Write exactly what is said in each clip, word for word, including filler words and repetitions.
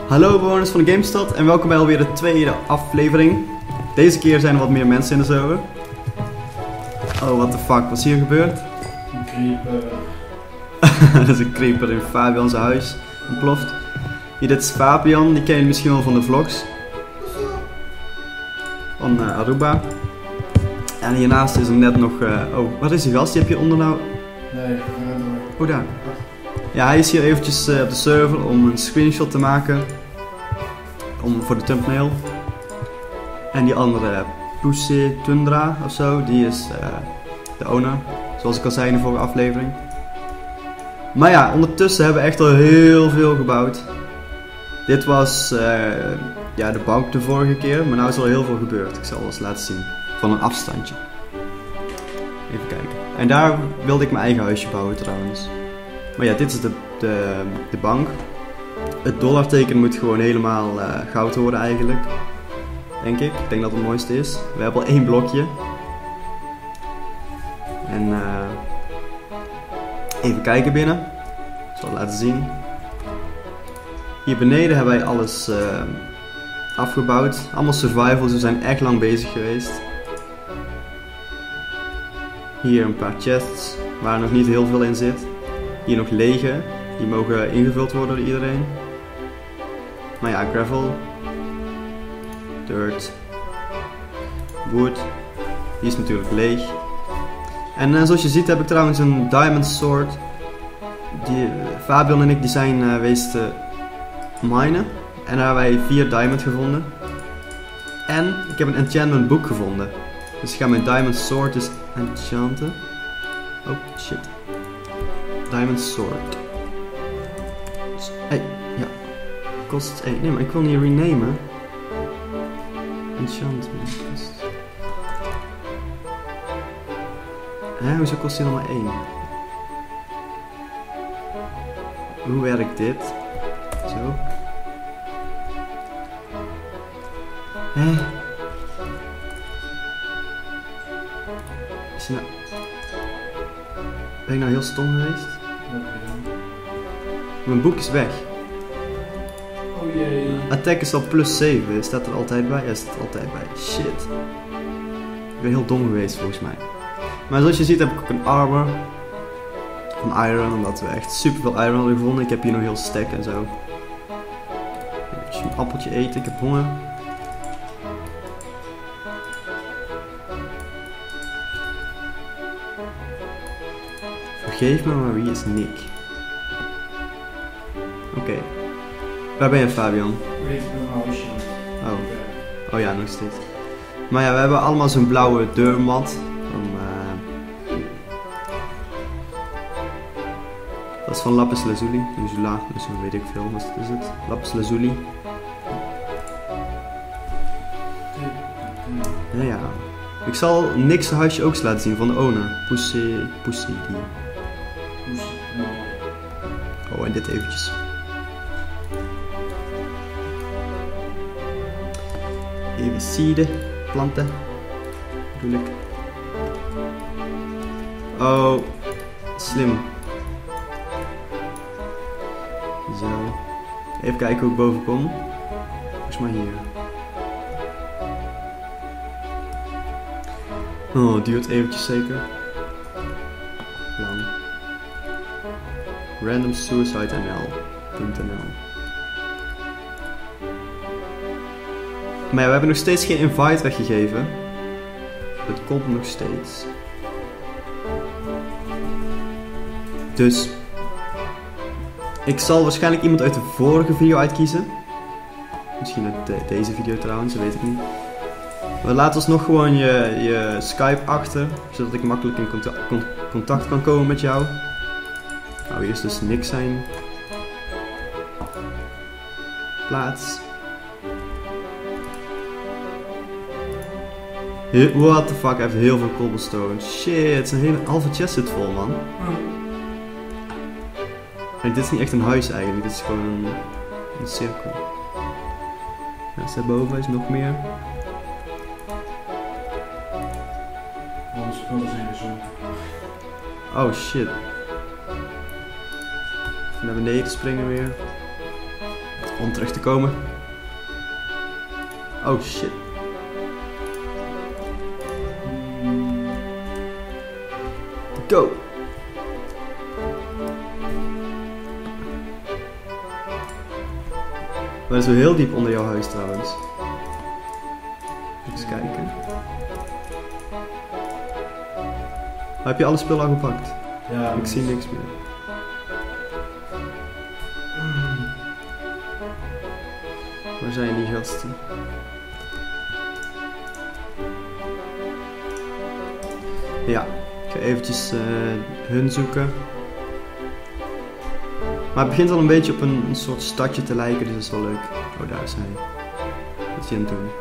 Hallo bewoners van de Gamestad en welkom bij alweer de tweede aflevering. Deze keer zijn er wat meer mensen in de server. Oh, what the fuck, wat is hier gebeurd? Een creeper. Dat is een creeper in Fabian zijn huis ontploft. Hier, dit is Fabian, die ken je misschien wel van de vlogs. Van uh, Aruba. En hiernaast is er net nog... Uh, oh, wat is die gast? Die heb je onder nou... Nee, ik ga door. Oh, daar. Ja, hij is hier eventjes uh, op de server om een screenshot te maken. Om, voor de thumbnail. En die andere, Pussy Tundra ofzo, die is uh, de owner. Zoals ik al zei in de vorige aflevering. Maar ja, ondertussen hebben we echt al heel veel gebouwd. Dit was uh, ja, de bank de vorige keer, maar nu is er al heel veel gebeurd. Ik zal het eens laten zien. Van een afstandje. Even kijken. En daar wilde ik mijn eigen huisje bouwen trouwens. Maar ja, dit is de, de, de bank. Het dollarteken moet gewoon helemaal uh, goud worden eigenlijk. Denk ik. Ik denk dat het het mooiste is. We hebben al één blokje. En uh, even kijken binnen. Ik zal het laten zien. Hier beneden hebben wij alles uh, afgebouwd. Allemaal survivals. We zijn echt lang bezig geweest. Hier een paar chests waar nog niet heel veel in zit. Hier nog lege. Die mogen ingevuld worden door iedereen. Nou ja, gravel. Dirt. Wood. Die is natuurlijk leeg. En uh, zoals je ziet heb ik trouwens een diamond sword. Die, Fabian en ik die zijn uh, geweest te minen. En daar hebben wij vier diamond gevonden. En ik heb een enchantment book gevonden. Dus ik ga mijn diamond sword dus enchanten. Oh shit. Diamond sword. Hey, ja. Kost één. Nee, maar ik wil niet renamen. Enchantment. Hé, hoezo kost hij dan maar één? Hoe werkt dit? Zo. Hé? Is hij nou... Ben ik nou heel stom geweest? Mijn boek is weg. Oh jee. Attack is al plus zeven. Staat er altijd bij? Ja, staat er altijd bij. Shit. Ik ben heel dom geweest volgens mij. Maar zoals je ziet heb ik ook een armor. Van iron, omdat we echt super veel iron hadden gevonden. Ik heb hier nog heel stack en zo. Even een appeltje eten, ik heb honger. Vergeef me, maar wie is Nick? Oké. Okay. Waar ben je, Fabian? Ik ben een huisje. Oh. Oh ja, nog steeds. Maar ja, we hebben allemaal zo'n blauwe deurmat. Van, uh... dat is van Lapis Lazuli. Lazula, dus weet ik veel. Wat is het? Lapis Lazuli. Ja, ja. Ik zal Nick's huisje ook eens laten zien van de owner. Pussy, Pussy die. Oh, en dit eventjes. Even seeden, planten. Bedoel ik. Oh, slim. Zo. Even kijken hoe ik boven kom. Volgens mij hier. Oh, het duurt eventjes zeker. Lang. random suicide n l punt n l. Maar ja, we hebben nog steeds geen invite weggegeven. Het komt nog steeds. Dus ik zal waarschijnlijk iemand uit de vorige video uitkiezen. Misschien uit de, deze video trouwens, dat weet ik niet. Maar laat ons nog gewoon je, je Skype achter, zodat ik makkelijk in contact, contact kan komen met jou. Nou, eerst dus Nick zijn plaats. He What the fuck, hij heeft heel veel cobblestone. Shit, het is een hele halve chest zit vol, man. En dit is niet echt een huis eigenlijk, dit is gewoon een, een cirkel. Ja, daarboven is nog meer. Alle spullen zijn gezonken. Oh shit. Even naar beneden springen weer. Om terug te komen. Oh shit. Go! Maar dat is wel heel diep onder jouw huis trouwens. Even kijken. Heb je alle spullen al gepakt? Ja. Ik zie niks meer. Waar zijn die gasten? Ja, ik ga eventjes uh, hun zoeken. Maar het begint al een beetje op een, een soort stadje te lijken, dus dat is wel leuk. Oh, daar is hij. Wat is hij aan het doen?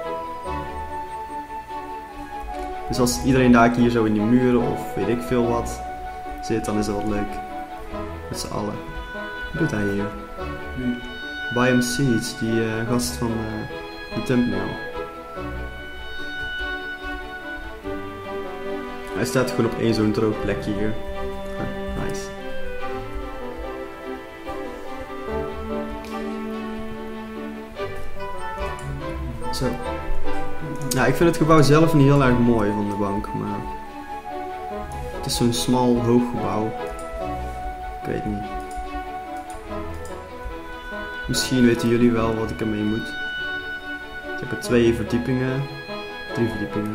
Dus als iedereen daar hier zo in die muren of weet ik veel wat zit, dan is dat wel leuk. Met z'n allen. Wat doet hij hier? Nu. Buy him seats, die uh, gast van uh, de thumbnail. Hij staat gewoon op één zo'n droog plekje hier. Ah, nice. Zo. Ja, ik vind het gebouw zelf niet heel erg mooi van de bank, maar het is zo'n smal hoog gebouw. Ik weet niet. Misschien weten jullie wel wat ik ermee moet. Ik heb er twee verdiepingen, drie verdiepingen.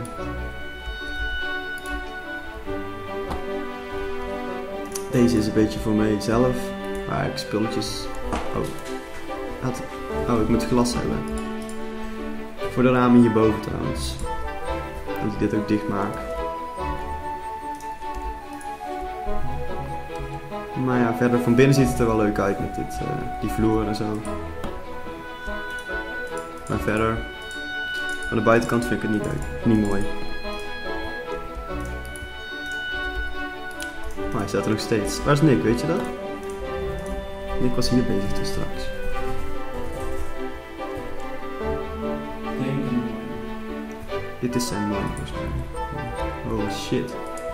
Deze is een beetje voor mijzelf, waar ik spulletjes... Oh. Had... oh, ik moet glas hebben. Voor de ramen hierboven trouwens. Dat ik dit ook dicht maak. Maar ja, verder van binnen ziet het er wel leuk uit met dit, uh, die vloer en zo. Maar verder, aan de buitenkant vind ik het niet leuk, niet mooi. Maar hij staat er nog steeds. Waar is Nick, weet je dat? Nick was hier bezig toen straks. Dit is zijn man volgens mij. Oh shit.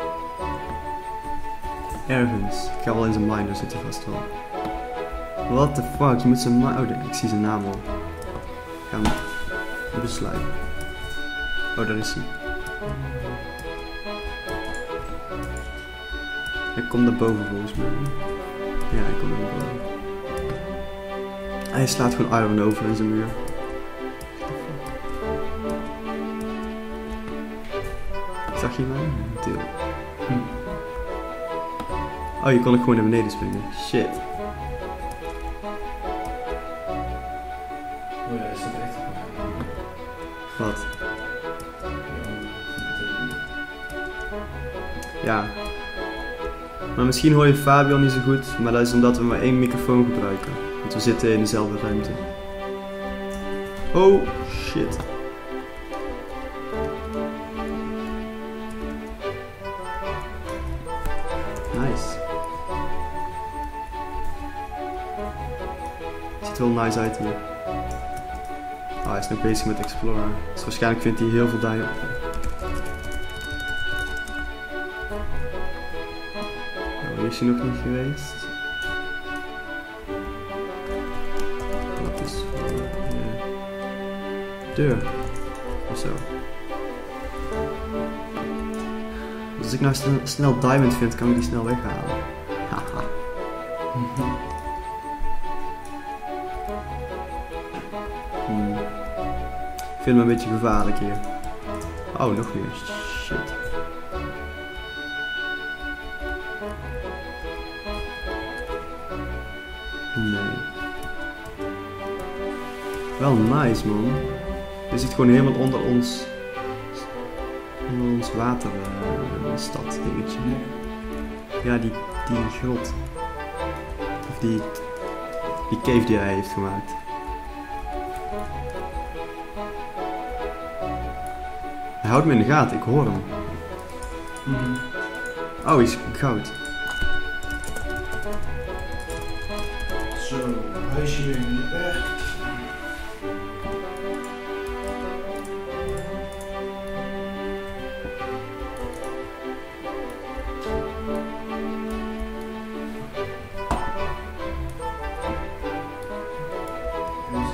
Ergens. Ik ga wel in zijn mine, daar zit hij vast wel. What the fuck, je moet zijn mine... oh, ik zie zijn naam al. Ik ga hem besluiten. Oh, daar is hij. Hij komt naar boven volgens mij. Ja, hij komt naar boven. Hij slaat gewoon iron over in zijn muur. Zag je mij? Natuurlijk. Hm. Oh, je kon ook gewoon naar beneden springen. Shit. Oh ja, is dat echt? Wat? Ja. Maar misschien hoor je Fabian niet zo goed, maar dat is omdat we maar één microfoon gebruiken. Want we zitten in dezelfde ruimte. Oh, shit. Nice. Ziet er wel nice uit hier. Oh, hij is nog bezig met Explorer. Dus waarschijnlijk vindt hij heel veel diamond. Oh, hier is hij nog niet geweest. Wat is voor uh, deur? Of zo. Dus als ik nou snel, snel diamond vind, kan ik die snel weghalen. Haha. hmm. Ik vind hem een beetje gevaarlijk hier. Oh, nog meer. Shit. Nee. Wel nice, man. Je zit gewoon helemaal onder ons... onder ons waterstad uh, dingetje. Ja, die, die grot. Of die... die cave die hij heeft gemaakt. Hij houdt me in de gaten, ik hoor hem. Mm. Oh, hij is goud. Zo, huisje weer niet weg.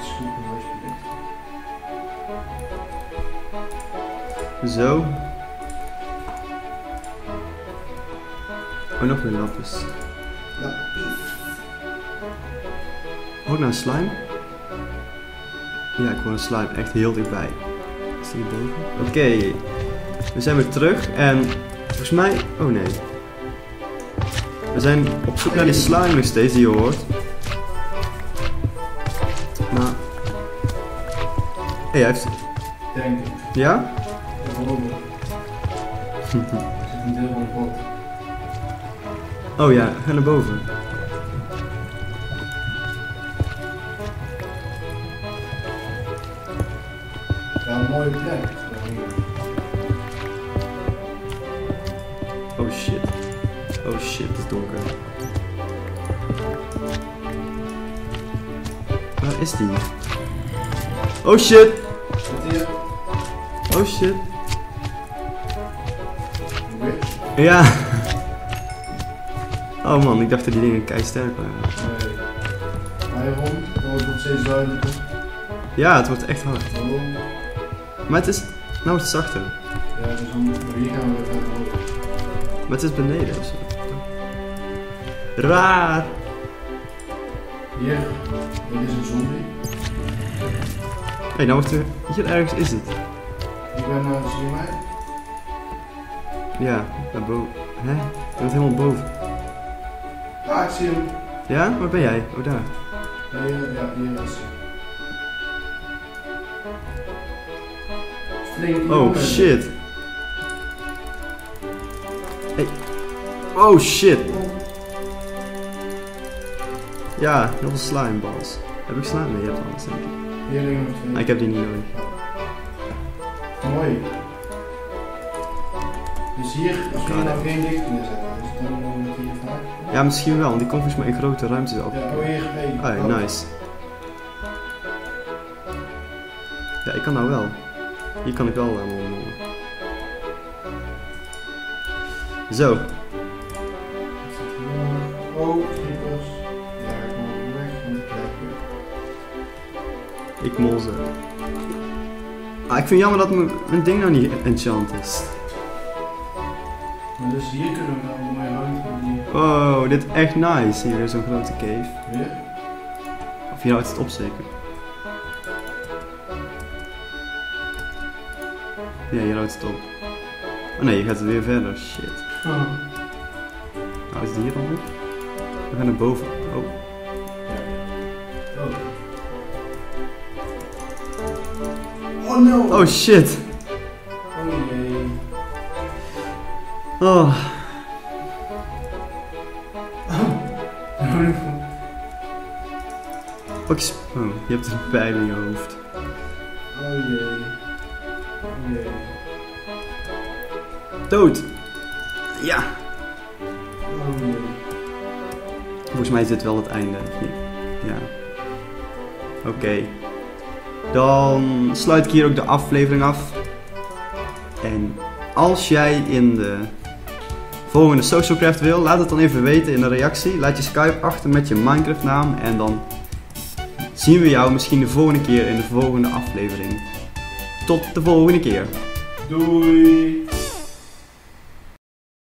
Scoop een alsjeblieft. Zo. Oh, nog meer lapis. Lapis. Ook naar een slime? Ja, ik hoor een slime echt heel dichtbij. Is die boven? Oké. Okay. We zijn weer terug en volgens mij... Oh nee. We zijn op zoek naar die slime nog steeds die je hoort. Maar... Hé, hey, hij heeft... Denk ik. Ja? Ik geloof het. Er zit een deel van de pot. Oh ja, ga naar boven. Ja, een mooie plek. Oh shit. Oh shit, het is donker. Waar is die? Oh shit! Zit hier? Oh shit. Een witch? Ja. Oh man, ik dacht dat die dingen kei sterk waren. Nee. Waarom? Oh, het wordt steeds duidelijker. Ja, het wordt echt hard. Oh. Maar het is... Nou is het zachter. Ja, dus dan, hier gaan we het over. Maar het is beneden ofzo. Raar! Hier, dit is een zombie. Hé, hey, nou wordt er... Hier ergens is het. Ik ben, uh, zie je mij? Ja, daarboven. Hè? Je bent helemaal boven. Ah, ik zie hem. Ja? Waar ben jij? Oh, daar. Ja, hier, ja, hier is hij. Flink Oh jongen. shit. Hey. Oh shit. Ja, heel veel slimeballs. Heb ik slime? Nee, je hebt alles denk ik. Hier liggen nog twee. Ah, ik heb die niet nodig. Mooi. Dus hier, als we hier nou geen licht neerzetten, dus dan doen we het hier vaak. Ja, misschien wel, want die komt volgens mij in grote ruimtes op. Ja, oh hier, hey. Oh, ja, nice. Ja, ik kan nou wel. Hier kan ik wel helemaal omhoog. Zo. Oh, creepers. Ja, ik moet weg, want ik krijg weer. Ik mol ze. Ah, ik vind het jammer dat mijn, mijn ding nou niet enchant is. Maar dus hier kunnen we wel een mooie ruimte die... Oh, dit is echt nice. Hier is zo'n grote cave. Weer? Of hier houdt het op zeker. Ja, hier houdt het op. Oh nee, je gaat weer verder. Shit. Oh. Nou, is het hier al op? We gaan naar boven. Oh. Oh. Oh no! Oh shit. Oh jee. Oh. Pak je sp- oh, je hebt een pijl in je hoofd. Oh jee. Oh jee. Dood. Ja. Oh jee. Volgens mij is dit wel het einde. of niet? Ja. Oké. Okay. Dan sluit ik hier ook de aflevering af. En als jij in de volgende Socialcraft wil, laat het dan even weten in de reactie. Laat je Skype achter met je Minecraft naam en dan zien we jou misschien de volgende keer in de volgende aflevering. Tot de volgende keer. Doei!